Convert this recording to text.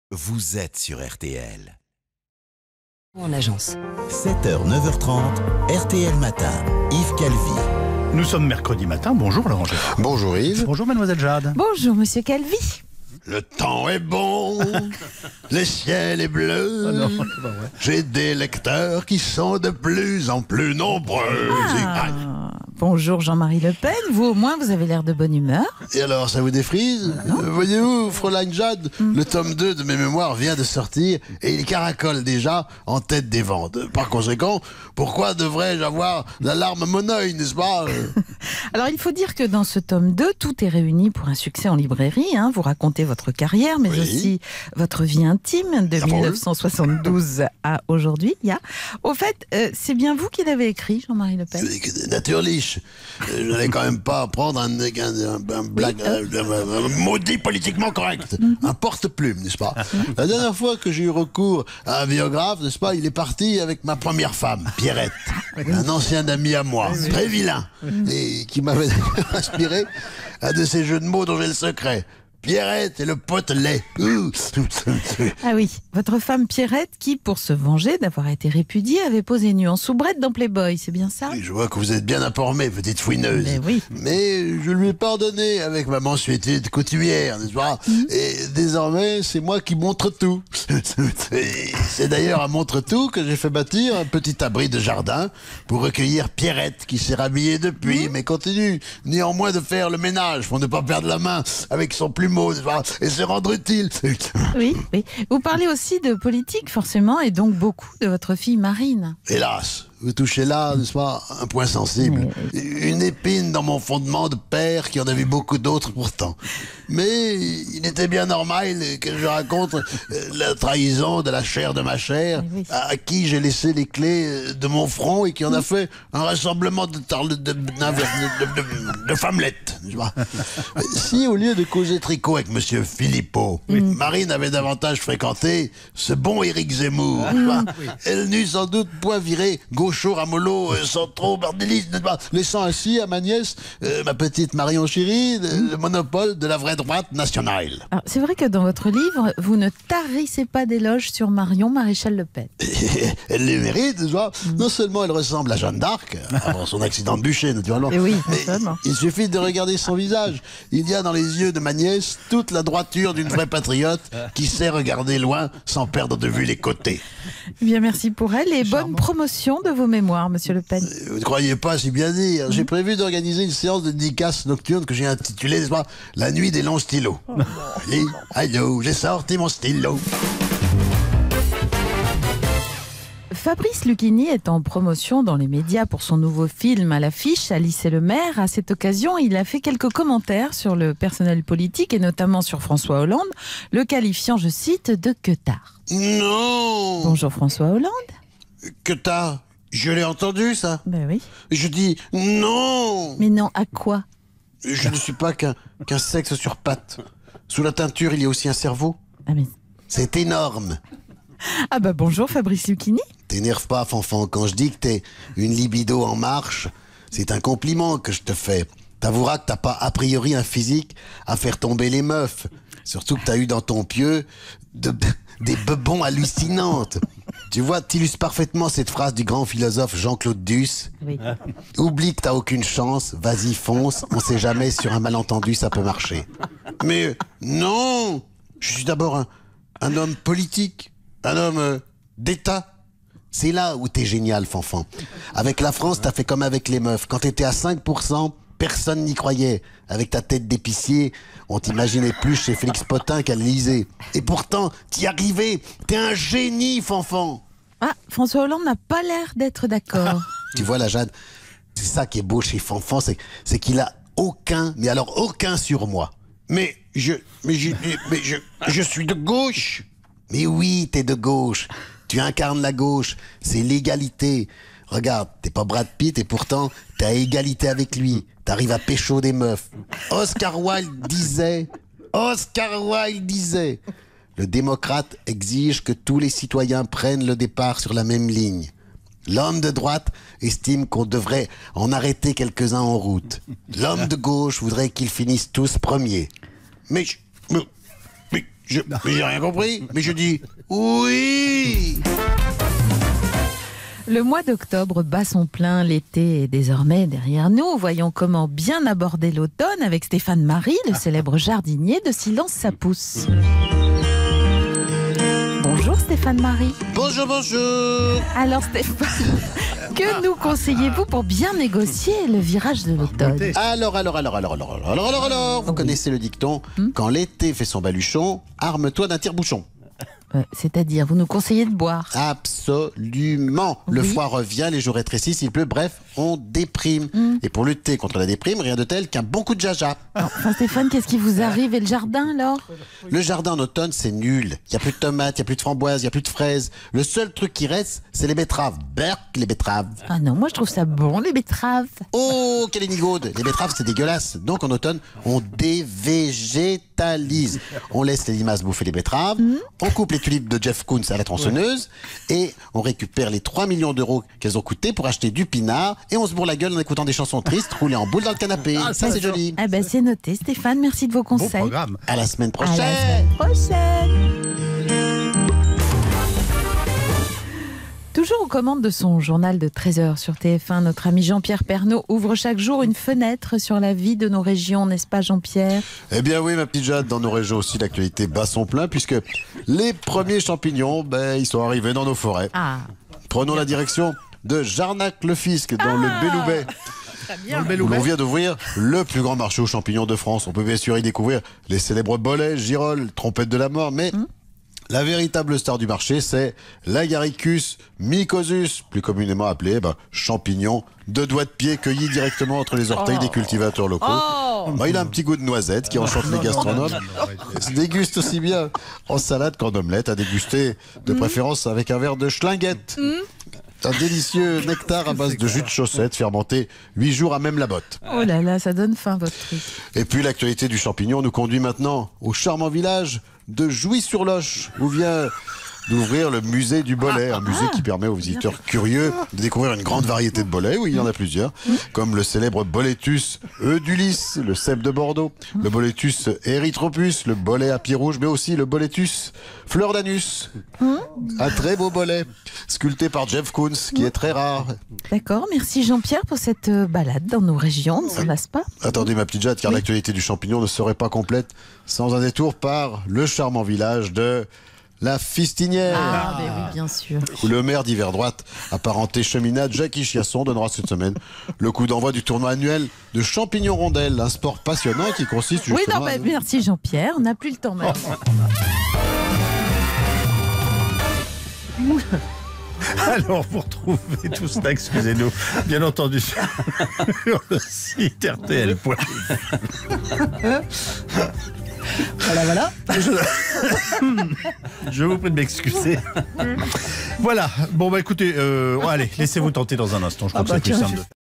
Vous êtes sur RTL. En agence. 7h, 9h30, RTL Matin, Yves Calvi. Nous sommes mercredi matin. Bonjour Laurent Gérard. Bonjour Yves. Bonjour Mademoiselle Jade. Bonjour Monsieur Calvi. Le temps est bon, le ciel est bleu. Ah non, c'est pas vrai. J'ai des lecteurs qui sont de plus en plus nombreux. Bonjour Jean-Marie Le Pen. Vous au moins vous avez l'air de bonne humeur. Et alors, ça vous défrise? Voyez-vous, Fräulein Jade, le tome 2 de mes mémoires vient de sortir et il caracole déjà en tête des ventes. Par conséquent, pourquoi devrais-je avoir la larme à mon œil, n'est-ce pas? Alors il faut dire que dans ce tome 2, tout est réuni pour un succès en librairie. Vous racontez votre carrière, mais Oui. aussi votre vie intime de Ça roule. 1972 à aujourd'hui. Au fait, c'est bien vous qui l'avez écrit, Jean-Marie Le Pen? Naturlich. Je n'allais quand même pas prendre un blague, un maudit politiquement correct, un porte-plume, n'est-ce pas? La dernière fois que j'ai eu recours à un biographe, n'est-ce pas, il est parti avec ma première femme, Pierrette, un ancien ami à moi, très vilain, et qui m'avait inspiré un de ces jeux de mots dont j'ai le secret. Pierrette et le pote lait. Ah oui, votre femme Pierrette qui, pour se venger d'avoir été répudiée, avait posé nue en soubrette dans Playboy, c'est bien ça? Je vois que vous êtes bien informée, petite fouineuse. Mais oui. Mais je lui ai pardonné avec ma mensuété de coutumière, n'est-ce pas? Et désormais, c'est moi qui montre tout. Et c'est d'ailleurs à montre tout que j'ai fait bâtir un petit abri de jardin pour recueillir Pierrette, qui s'est rhabillée depuis, mais continue néanmoins de faire le ménage pour ne pas perdre la main avec son plumeau, n'est-ce pas, et se rendre utile. Oui, oui. Vous parlez aussi de politique, forcément, et donc beaucoup de votre fille Marine. Hélas, vous touchez là, n'est-ce pas, un point sensible. Une épine dans mon fondement de père qui en a vu beaucoup d'autres pourtant. Mais il était bien normal que je raconte la trahison de la chair de ma chair, Oui. à qui j'ai laissé les clés de mon front et qui en a fait un rassemblement de femmelettes. n'est-ce pas. Si au lieu de causer tricot avec monsieur Philippot, Marine avait davantage fréquenté ce bon Éric Zemmour, n'est-ce pas, elle n'eût sans doute point viré gaucho ramolo sans trop bardélisme, n'est-ce pas, laissant ainsi à ma nièce, ma petite Marion Chéri, le monopole de la vraie droite nationale. Alors, c'est vrai que dans votre livre, vous ne tarissez pas d'éloges sur Marion Maréchal Le Pen. Elle les mérite, n'est-ce pas. Non seulement elle ressemble à Jeanne d'Arc, avant son accident de bûcher, naturellement, Et oui, mais naturellement. il suffit de regarder son visage. Il y a dans les yeux de ma nièce toute la droiture d'une vraie patriote qui sait regarder loin sans perdre de vue les côtés. Eh bien, merci pour elle et bonne promotion de vos mémoires, Monsieur Le Pen. Vous ne croyez pas si bien dire. J'ai prévu d'organiser une séance de dédicace nocturne que j'ai intitulée, n'est-ce pas, La nuit des longs stylos. Allez, allô, j'ai sorti mon stylo. Fabrice Lucchini est en promotion dans les médias pour son nouveau film à l'affiche, Alice et le maire. À cette occasion, il a fait quelques commentaires sur le personnel politique et notamment sur François Hollande, le qualifiant, je cite, de queutard. Non. Bonjour François Hollande. Que t'as? Je l'ai entendu, ça. Ben oui. Je dis non. Mais non, à quoi? Je ne suis pas qu'un sexe sur pattes. Sous la teinture, il y a aussi un cerveau. Ah, mais... C'est énorme. ah bah bonjour Fabrice Lucchini. T'énerve pas, Fanfan. Quand je dis que t'es une libido en marche, c'est un compliment que je te fais. T'avoueras que t'as pas a priori un physique à faire tomber les meufs. Surtout que t'as eu dans ton pieu des bebons hallucinantes. Tu vois, t'illustres parfaitement cette phrase du grand philosophe Jean-Claude Duss. Oui. Oublie que t'as aucune chance, vas-y fonce, on sait jamais, sur un malentendu ça peut marcher. Mais non, je suis d'abord un homme politique, un homme d'État. C'est là où t'es génial, Fanfan. Avec la France, t'as fait comme avec les meufs. Quand t'étais à 5%, personne n'y croyait. Avec ta tête d'épicier, on t'imaginait plus chez Félix Potin qu'à l'Élysée. Et pourtant, t'y arrivais. T'es un génie, Fanfan. Ah, François Hollande n'a pas l'air d'être d'accord. Tu vois, la Jade, c'est ça qui est beau chez Fanfan, c'est qu'il a aucun, mais alors aucun sur moi. Mais je suis de gauche. Mais oui, t'es de gauche. Tu incarnes la gauche. C'est l'égalité. Regarde, t'es pas Brad Pitt et pourtant, t'as égalité avec lui. T'arrives à pécho des meufs. Oscar Wilde disait, le démocrate exige que tous les citoyens prennent le départ sur la même ligne. L'homme de droite estime qu'on devrait en arrêter quelques-uns en route. L'homme de gauche voudrait qu'ils finissent tous premiers. Mais Mais j'ai rien compris. Mais je dis oui. Le mois d'octobre bat son plein, l'été est désormais derrière nous. Voyons comment bien aborder l'automne avec Stéphane Marie, le célèbre jardinier de Silence ça pousse. Bonjour Stéphane Marie. Bonjour, bonjour. Alors Stéphane, que nous conseillez-vous pour bien négocier le virage de l'automne? Alors, vous connaissez le dicton, quand l'été fait son baluchon, arme-toi d'un tire-bouchon. C'est-à-dire, vous nous conseillez de boire? Absolument. Le Oui. froid revient, les jours rétrécissent, il pleut, bref, on déprime. Et pour lutter contre la déprime, rien de tel qu'un bon coup de jaja. Enfin Stéphane, qu'est-ce qui vous arrive? Et le jardin alors? Le jardin en automne, c'est nul. Il n'y a plus de tomates, il n'y a plus de framboises, il n'y a plus de fraises. Le seul truc qui reste, c'est les betteraves. Berk, les betteraves. Ah non, moi je trouve ça bon, les betteraves. Oh, quelle énigaude. Les betteraves, c'est dégueulasse. Donc en automne, on dévégétalise. On laisse les limaces bouffer les betteraves, on coupe les tulipes de Jeff Koons à la tronçonneuse, et on récupère les 3 millions d'euros qu'elles ont coûté pour acheter du pinard, et on se bourre la gueule en écoutant des chansons tristes, roulées en boule dans le canapé. Ça, c'est joli. Ah ben c'est noté Stéphane, merci de vos Bon conseils. programme. À la semaine À prochaine. la semaine prochaine. Toujours aux commandes de son journal de 13h sur TF1, notre ami Jean-Pierre Pernaut ouvre chaque jour une fenêtre sur la vie de nos régions, n'est-ce pas Jean-Pierre? Eh bien oui, ma petite Jade, dans nos régions aussi, l'actualité bat son plein, puisque les premiers champignons, ils sont arrivés dans nos forêts. Ah, Prenons la direction de Jarnac-le-Fisc, dans le Belloubet, où l'on vient d'ouvrir le plus grand marché aux champignons de France. On peut bien sûr y découvrir les célèbres bolets, girolles, trompettes de la mort, mais la véritable star du marché, c'est l'Agaricus mycosus, plus communément appelé champignon de doigts de pied cueilli directement entre les orteils des cultivateurs locaux. Il a un petit goût de noisette qui enchante les gastronomes. Il se déguste aussi bien en salade qu'en omelette, à déguster de préférence avec un verre de schlinguette. Un délicieux nectar à base de jus de chaussette fermenté 8 jours à même la botte. oh là là, ça donne faim votre truc. Et puis l'actualité du champignon nous conduit maintenant au charmant village de Jouy-sur-Loche, où vient d'ouvrir le musée du bolet, un musée qui permet aux visiteurs curieux de découvrir une grande variété de bolets, oui, il y en a plusieurs, comme le célèbre Boletus eudulis, le cèpe de Bordeaux, le Boletus erythropus, le bolet à pied rouge, mais aussi le Boletus fleur d'anus, un très beau bolet, sculpté par Jeff Koons, qui est très rare. D'accord, merci Jean-Pierre pour cette balade dans nos régions, ne s'en lasse pas. Attendez ma petite Jade, car l'actualité du champignon ne serait pas complète sans un détour par le charmant village de La Fistinière, Ah, ben oui, bien sûr. où le maire d'hiver droite, apparenté cheminade Jackie Chiasson, donnera cette semaine le coup d'envoi du tournoi annuel de champignons rondelles, un sport passionnant qui consiste Oui, justement non, merci Jean-Pierre, on n'a plus le temps maintenant. Alors, pour trouver tout cela, excusez-nous, bien entendu, sur le site RTL. Voilà. Je vous prie de m'excuser. Voilà. Bon, écoutez, allez, laissez-vous tenter dans un instant. Je crois que c'est plus simple.